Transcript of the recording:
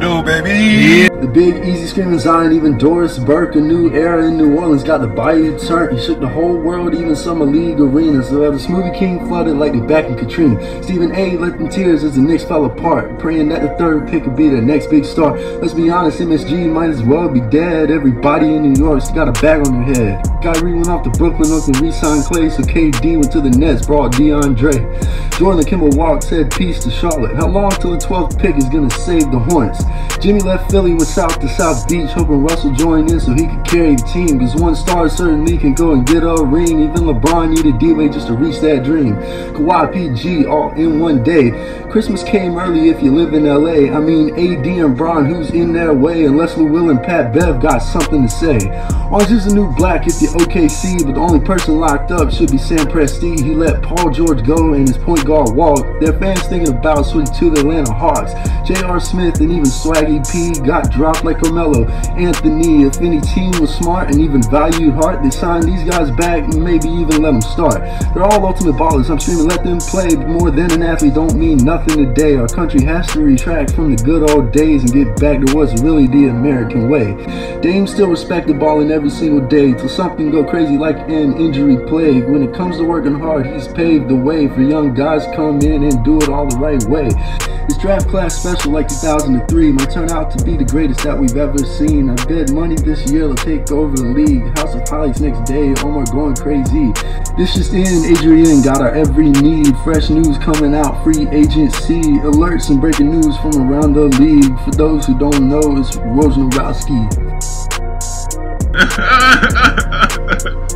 do, baby? The big easy screaming Zion, even Doris Burke, a new era in New Orleans, got the bayou turned. He shook the whole world, even Summer League arenas. So the Smoothie King flooded like the back in Katrina. Stephen A. let them tears as the Knicks fell apart, praying that the third pick would be the next big star. Let's be honest, MSG might as well be dead. Everybody in New York's got a bag on their head. Kyrie went off to Brooklyn, Oakland re-signed Clay, so KD went to the Nets, brought DeAndre. Jordan and Kimball Walk said peace to Charlotte. How long till the 12th pick is gonna save the Hornets? Jimmy left Philly with South to South Beach, hoping Russell joined in so he could carry the team. Cause one star certainly can go and get a ring. Even LeBron needed D-Wade just to reach that dream. Kawhi, PG, all in one day. Christmas came early if you live in LA. I mean AD and Bron, who's in their way? Unless Lou Will and Pat Bev got something to say. Orange is the new black if you're OKC, but the only person locked up should be Sam Presti. He let Paul George go and his point guard walk. Their fans thinking about switching to the Atlanta Hawks. J.R. Smith and even Swaggy P got dropped like Carmelo. Anthony, if any team was smart and even valued heart, they signed these guys back and maybe even let them start. They're all ultimate ballers, I'm screaming let them play, but more than an athlete don't mean nothing today. Our country has to retract from the good old days and get back to what's really the American way. Dame still respected balling every single day till something go crazy like an injury plague. When it comes to working hard, he's paved the way for young guys to come in and do it all the right way. This draft class special like 2003 might turn out to be the greatest that we've ever seen. I bet money this year will take over the league. House of Highlights next day, Omar going crazy. This just in, Adrian got our every need. Fresh news coming out, free agency alerts and breaking news from around the league. For those who don't know, it's Wojnarowski.